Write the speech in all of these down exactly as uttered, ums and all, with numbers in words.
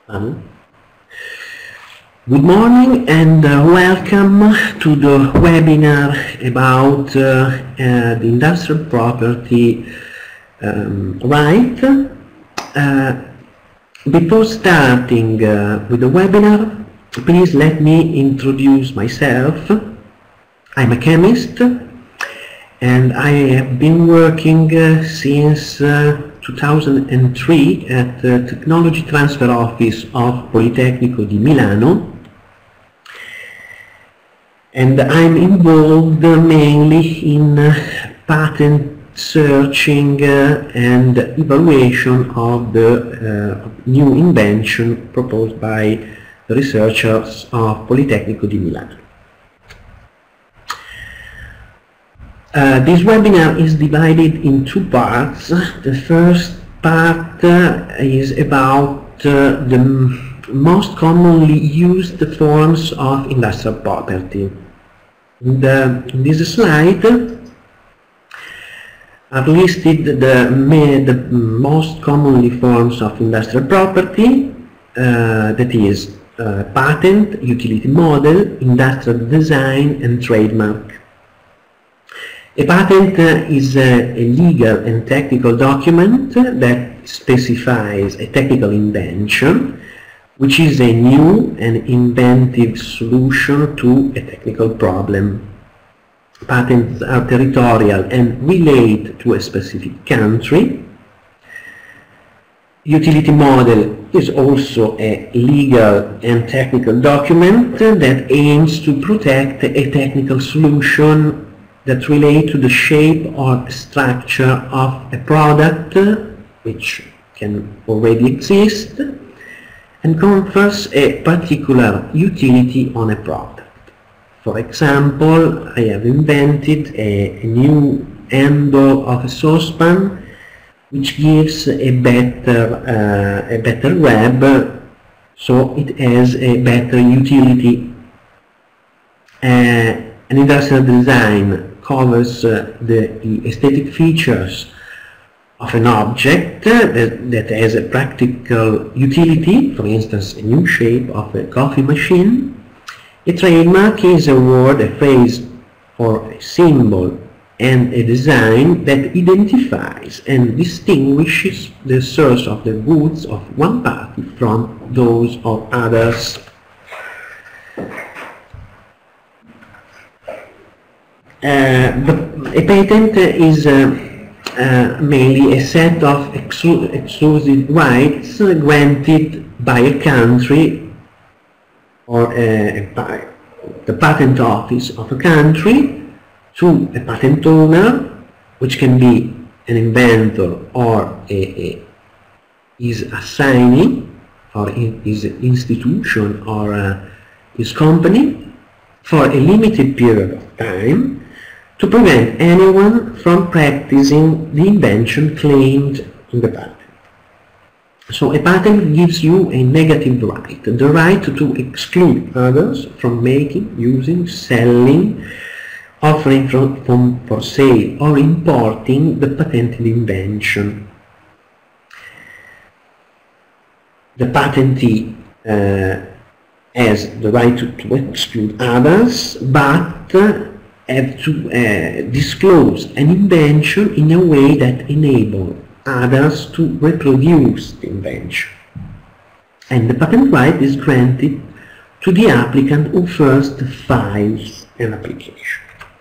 Um, Good morning and uh, welcome to the webinar about uh, uh, the industrial property um, right. Uh, before starting uh, with the webinar, please let me introduce myself. I'm a chemist and I have been working uh, since uh, two thousand three at the Technology Transfer Office of Politecnico di Milano, and I'm involved uh, mainly in uh, patent searching uh, and evaluation of the uh, new invention proposed by the researchers of Politecnico di Milano. Uh, this webinar is divided in two parts. The first part uh, is about uh, the most commonly used forms of industrial property. In, the, in this slide are listed the, the most commonly forms of industrial property, uh, that is uh, patent, utility model, industrial design and trademark. A patent is a, a legal and technical document that specifies a technical invention, which is a new and inventive solution to a technical problem. Patents are territorial and relate to a specific country. Utility model is also a legal and technical document that aims to protect a technical solution that relate to the shape or structure of a product which can already exist and confers a particular utility on a product. For example, I have invented a, a new handle of a saucepan which gives a better, uh, a better web, so it has a better utility. Uh, an industrial design covers uh, the, the aesthetic features of an object uh, that, that has a practical utility, for instance, a new shape of a coffee machine. A trademark is a word, a phrase, or a symbol and a design that identifies and distinguishes the source of the goods of one party from those of others. Uh, but a patent is uh, uh, mainly a set of exclu exclusive rights granted by a country or a, a, the patent office of a country to a patent owner, which can be an inventor or a, a his assignee or his institution or uh, his company for a limited period of time, to prevent anyone from practicing the invention claimed in the patent. So a patent gives you a negative right, the right to exclude others from making, using, selling, offering from, from, for sale or importing the patented invention. The patentee uh, has the right to, to exclude others, but uh, have to uh, disclose an invention in a way that enables others to reproduce the invention. And the patent right is granted to the applicant who first files an application.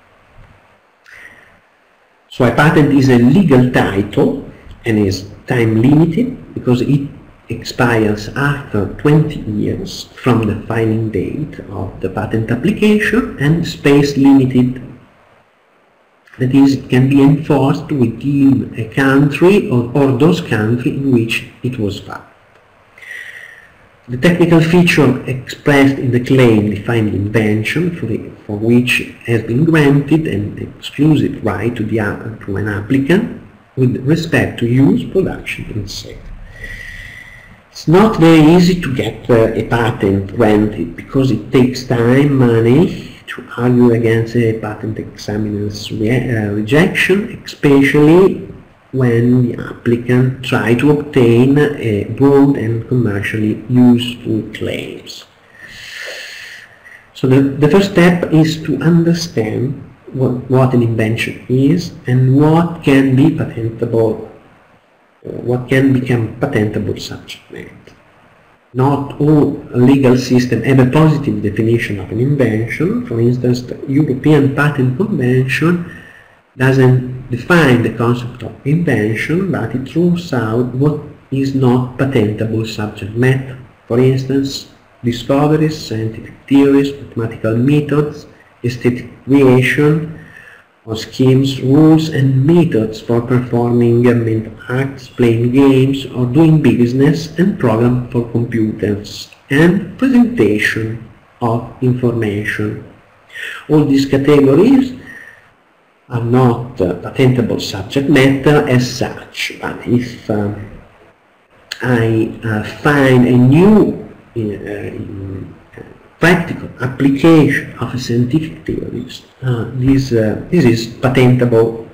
So a patent is a legal title and is time limited because it expires after twenty years from the filing date of the patent application, and space limited, that is, it can be enforced within a country or, or those countries in which it was filed. The technical feature expressed in the claim define the invention for, the, for which has been granted an exclusive right to, the, to an applicant with respect to use, production and sale. It's not very easy to get uh, a patent granted because it takes time, money to argue against a patent examiner's re uh, rejection, especially when the applicant tries to obtain a broad and commercially useful claims. So the, the first step is to understand what, what an invention is and what can be patentable, uh, what can become patentable subject matter. Not all legal systems have a positive definition of an invention. For instance, the European Patent Convention doesn't define the concept of invention, but it rules out what is not patentable subject matter. For instance, discoveries, scientific theories, mathematical methods, aesthetic creation, or schemes, rules, and methods for performing mental acts, playing games, or doing business, and program for computers, and presentation of information. All these categories are not uh, patentable subject matter as such, but if uh, I uh, find a new uh, practical application of a scientific theories, uh, this, uh, this is patentable.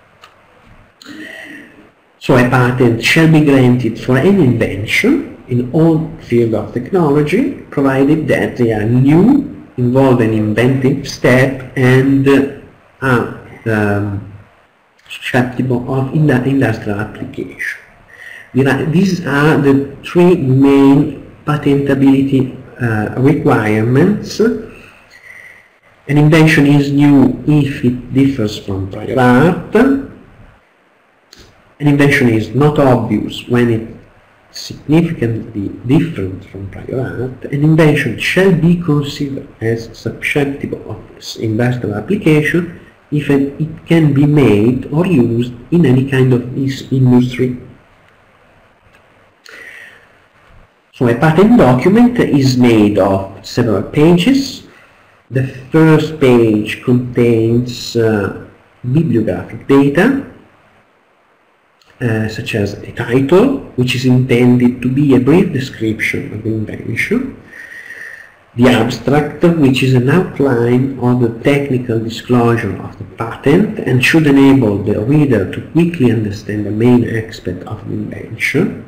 So a patent shall be granted for any invention in all fields of technology, provided that they are new, involve an inventive step, and uh, are um, susceptible of industrial application. These are the three main patentability Uh, requirements. An invention is new if it differs from prior art. An invention is not obvious when it is significantly different from prior art. An invention shall be considered as susceptible of industrial application if it can be made or used in any kind of industry. So a patent document is made of several pages. The first page contains uh, bibliographic data, uh, such as a title, which is intended to be a brief description of the invention, the abstract, which is an outline of the technical disclosure of the patent and should enable the reader to quickly understand the main aspect of the invention,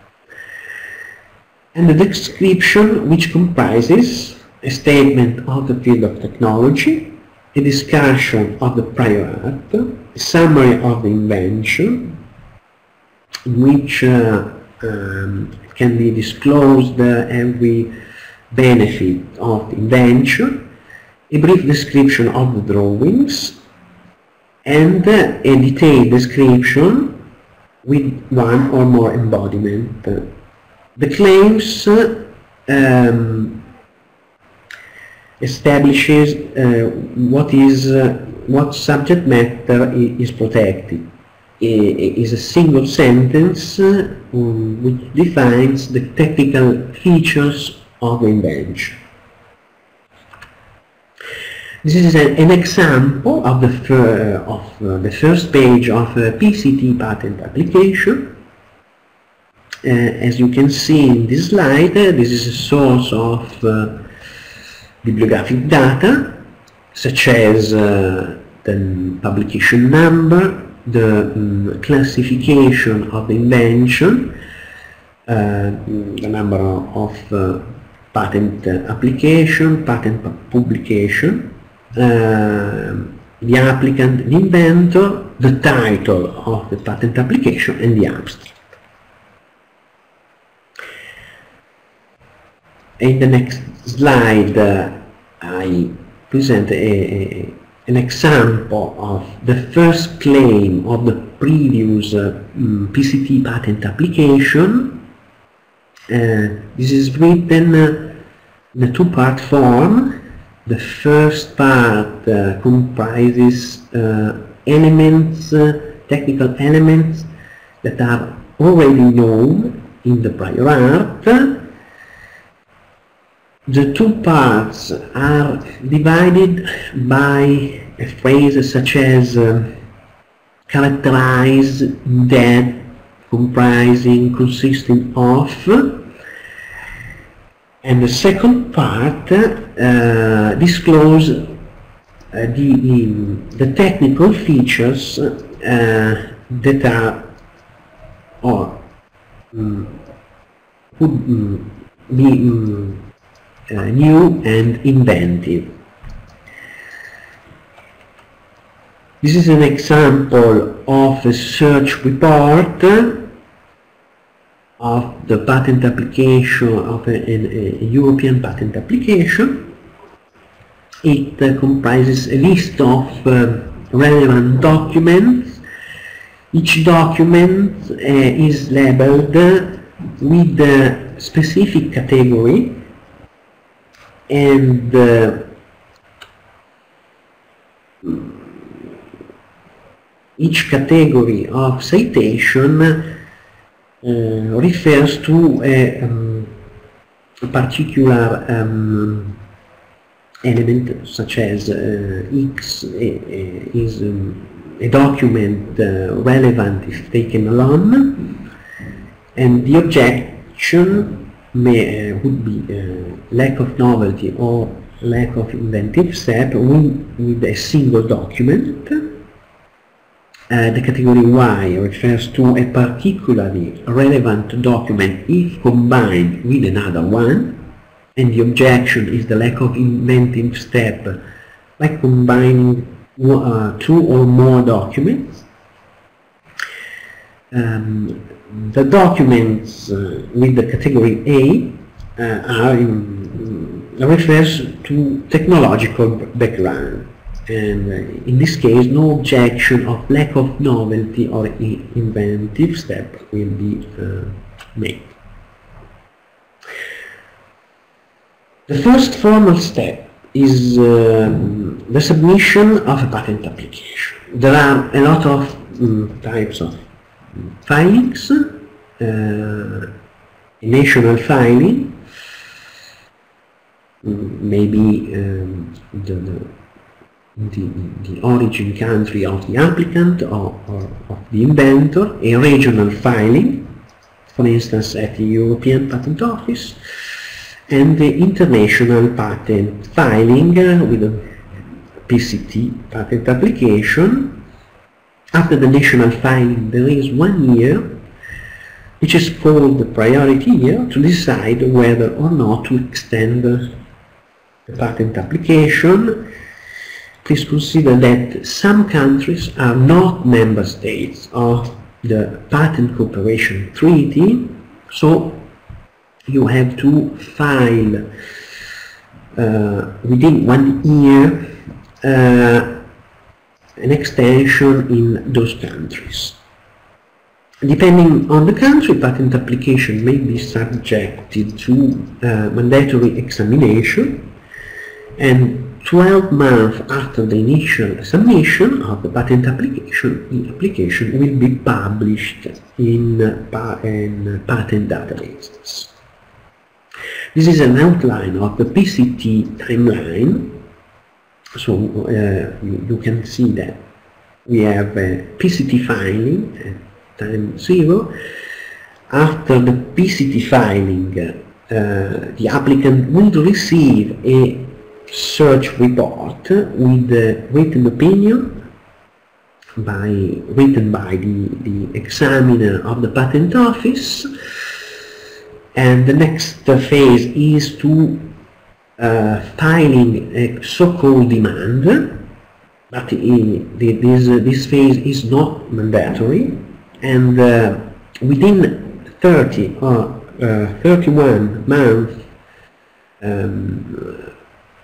and the description, which comprises a statement of the field of technology, a discussion of the prior art, a summary of the invention, in which uh, um, can be disclosed uh, every benefit of the invention, a brief description of the drawings, and uh, a detailed description with one or more embodiment. The claims uh, um, establishes uh, what is uh, what subject matter is protected. It is a single sentence uh, which defines the technical features of the invention. This is an, an example of the fir of uh, the first page of a P C T patent application. Uh, as you can see in this slide, uh, this is a source of uh, bibliographic data, such as uh, the publication number, the um, classification of the invention, uh, the number of uh, patent application, patent publication, uh, the applicant, the inventor, the title of the patent application, and the abstract. In the next slide, uh, I present a, a, an example of the first claim of the previous uh, um, P C T patent application. Uh, this is written uh, in a two-part form. The first part uh, comprises uh, elements, uh, technical elements that are already known in the prior art. The two parts are divided by a phrase such as uh, characterize, that, comprising, consisting of, and the second part uh, disclose uh, the, the, the technical features uh, that are or um, would um, be um, uh, new and inventive. This is an example of a search report of the patent application of a, a, a European patent application. It uh, comprises a list of uh, relevant documents. Each document uh, is labeled uh, with a specific category, and uh, each category of citation uh, refers to a, um, a particular um, element, such as uh, X uh, is um, a document uh, relevant if taken alone, and the objection may, uh, would be uh, lack of novelty or lack of inventive step with, with a single document. Uh, the category Y refers to a particularly relevant document if combined with another one, and the objection is the lack of inventive step by combining uh, two or more documents. Um, the documents uh, with the category A uh, are in, refers to technological background, and uh, in this case no objection of lack of novelty or inventive step will be uh, made. The first formal step is uh, the submission of a patent application. There are a lot of um, types of filings, uh, national filing, maybe um, the, the The, the origin country of the applicant or, or of the inventor, a regional filing, for instance at the European Patent Office, and the international patent filing uh, with a P C T patent application. After the national filing there is one year, which is called the priority year, to decide whether or not to extend the patent application. Please consider that some countries are not member states of the Patent Cooperation Treaty, so you have to file uh, within one year uh, an extension in those countries. Depending on the country, patent application may be subjected to uh, mandatory examination, and twelve months after the initial submission of the patent application, the application will be published in, uh, in patent databases. This is an outline of the P C T timeline. So uh, you, you can see that we have a P C T filing at time zero. After the P C T filing, uh, the applicant will receive a search report with the written opinion by written by the, the examiner of the patent office, and the next phase is to uh, filing a so-called demand, but the, the, this, uh, this phase is not mandatory, and uh, within thirty or uh, thirty-one months um,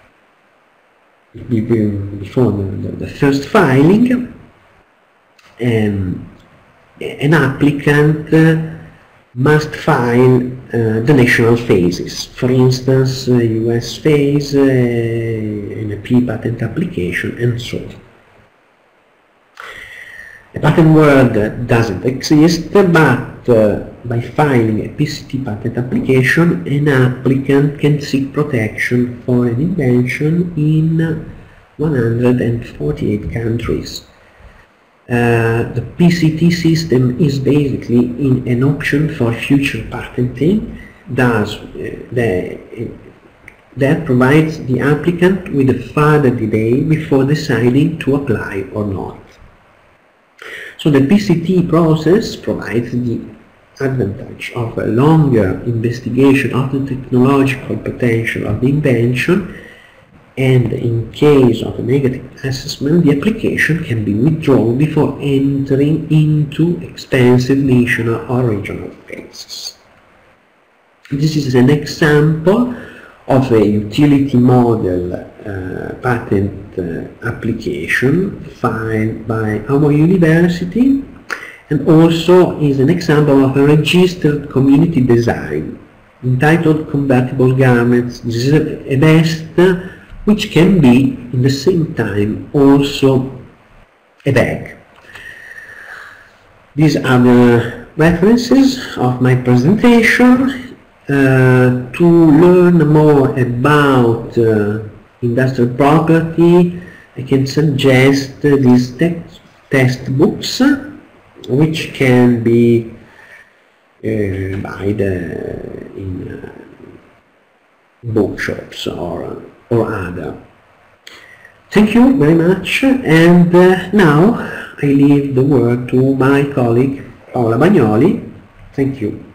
before the, the first filing, um, an applicant uh, must file uh, the national phases. For instance, uh, U S phase, uh, N A P patent application, and so on. The patent world doesn't exist, but uh, by filing a P C T patent application, an applicant can seek protection for an invention in one hundred forty-eight countries. Uh, the P C T system is basically in an option for future patenting, thus uh, the, uh, that provides the applicant with a further delay before deciding to apply or not. So the P C T process provides the advantage of a longer investigation of the technological potential of the invention, and in case of a negative assessment, the application can be withdrawn before entering into expensive national or regional phases. This is an example of a utility model uh, patent uh, application filed by our university, and also is an example of a registered community design entitled Convertible Garments. This is a, a vest which can be in the same time also a bag. These are the references of my presentation. Uh, to learn more about uh, industrial property, I can suggest uh, these text textbooks, which can be uh, bought in uh, bookshops or, or other. Thank you very much, and uh, now I leave the word to my colleague Paola Bagnoli. Thank you.